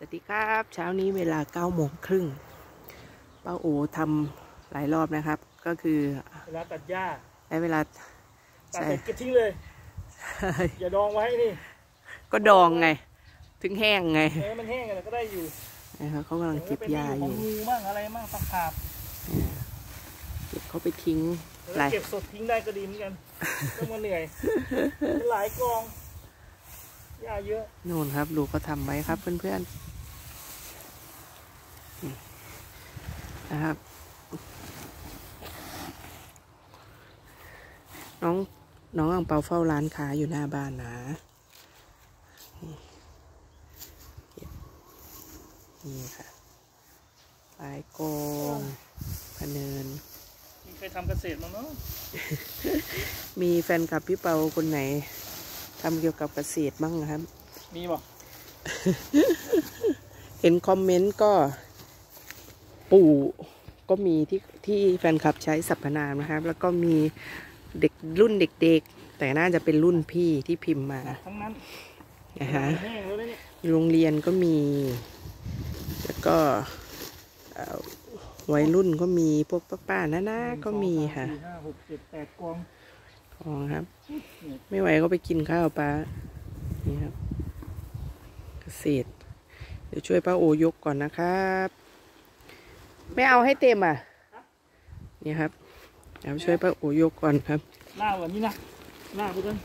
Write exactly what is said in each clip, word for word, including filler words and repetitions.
วัสดีครับเช้านี้เวลาเก้าโมงครึ่งป้าโอทำหลายรอบนะครับก็คือเวลาตัดหญ้าได้เวลาตัดเสร็จก็ทิ้งเลยอย่าดองไว้นี่ก็ดองไงถึงแห้งไงเออมันแห้งกันก็ได้อยู่นะครับเขากำลังเก็บหญ้าอยู่งูบ้างอะไรบ้างตะขาบเก็บเขาไปทิ้งเก็บสดทิ้งได้ก็ดีเหมือนกันต้องมาเหนื่อยหลายกองหญ้าเยอะโน่นครับดูเขาทำไว้ครับเพื่อนๆนะครับน้องน้องอังเปาเฝ้าร้านค้าอยู่หน้าบ้านนะนี่ค่ะปลายกองพะเนินมีใครทำเกษตรมั้งเนาะมีแฟนคลับพี่เปาคนไหนทำเกี่ยวกับเกษตรบ้างครับมีบ่เห็นคอมเมนต์ก็ปู่ก็มีที่ที่แฟนคลับใช้สรรพนามนะครับแล้วก็มีเด็กรุ่นเด็กๆแต่น่าจะเป็นรุ่นพี่ที่พิมพ์มาทั้งนั้นนะฮะโรงเรียนก็มีแล้วก็วัยรุ่นก็มีพวกป้าๆน้าๆก็มีค่ะห้าหกเจ็ดแปดกองกองครับไม่ไหวก็ไปกินข้าวป้านี่ครับเกษตรเดี๋ยวช่วยป้าโอยกก่อนนะครับไม่เอาให้เต็มอ่ะนี่ครับเดี๋ยวช่วยป้าโอยกก่อนครับลากแบบนี้นะลากไปก่อน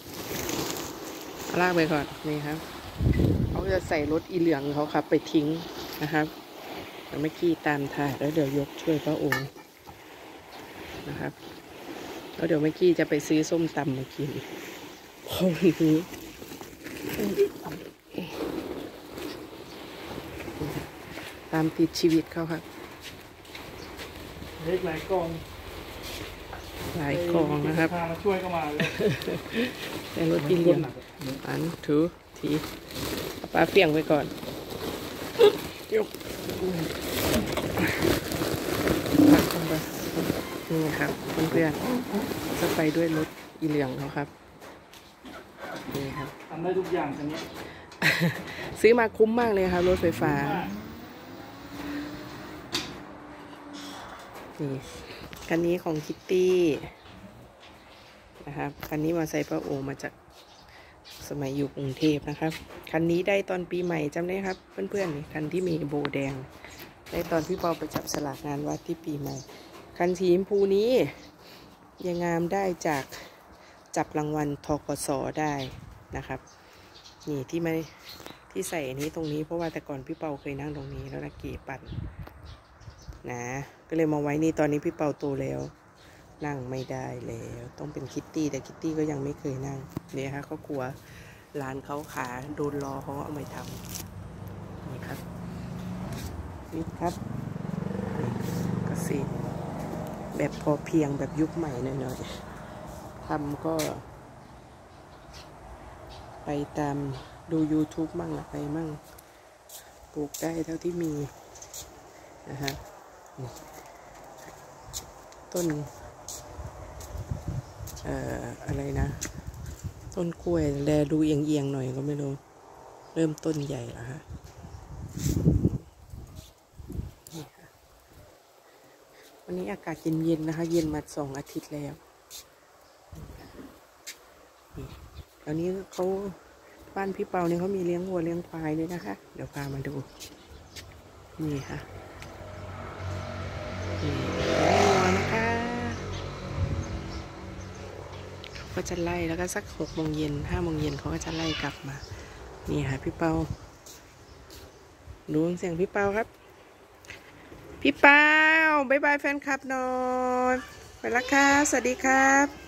ลากไปก่อนนี่ครับเขาจะใส่รถอีเหลืองเขาครับไปทิ้งนะครับแล้วเมื่อกี้ตามถ่ายแล้วเดี๋ยวยกช่วยป้าโอนะครับแล้วเดี๋ยวเมื่อกี้จะไปซื้อส้มตำมากินโอ้โหตามติดชีวิตเขาครับเล็กหลายกองหลายกองนะครับมาช่วยก็มาเลยแต่รถอีเหลืองอันถือทีปลาเปียงไปก่อนยกพักลงไปนี่ครับเพื่อนๆจะไปด้วยรถอีเหลืองเขาครับนี่ครับทำได้ทุกอย่างคันนี้ซื้อมาคุ้มมากเลยครับรถไฟฟ้านี่คันนี้ของคิตตี้นะครับคันนี้มาใส่ป้าโอมาจากสมัยอยู่กรุงเทพนะครับคันนี้ได้ตอนปีใหม่จำได้ครับเพื่อนๆนี่คันที่มีโบแดงได้ตอนพี่เปาไปจับสลากงานวัดที่ปีใหม่คันสีชมพูนี้ยังงามได้จากจับรางวัลทกสได้นะครับนี่ที่ไม่ที่ใส่อันนี้ตรงนี้เพราะว่าแต่ก่อนพี่เปาเคยนั่งตรงนี้แล้วนะเก๋ปั่นนะก็เลยมาไว้นี่ตอนนี้พี่เปาโตแล้วนั่งไม่ได้แล้วต้องเป็นคิตตี้แต่คิตตี้ก็ยังไม่เคยนั่งเนี่ยฮะเขากลัวร้านเขาขาโดนรอเขาเอาไม่ทำนี่ครับนี่ครับเกษตรแบบพอเพียงแบบยุคใหม่หน่อยๆทำก็ไปตามดู ยูทูบ มั่งอะไรมั่งปลูกได้เท่าที่มีนะฮะต้นเอ่ออะไรนะต้นกล้วยแลดูเอียงๆหน่อยก็ไม่รู้เริ่มต้นใหญ่แล้วฮะวันนี้อากาศเย็นๆนะคะเย็นมาสองอาทิตย์แล้วตอนนี้เขาบ้านพี่เปาเนี่ยเขามีเลี้ยงวัวเลี้ยงควายด้วยนะคะเดี๋ยวพามาดูนี่ค่ะนี่วัวนะคะก็จะไล่แล้วก็สักหกโมงเย็นห้าโมงเย็นเขาก็จะไล่กลับมานี่ค่ะพี่เปาดูเสียงพี่เปาครับพี่เปาบายบายแฟนคลับหน่อยไปละค่ะสวัสดีครับ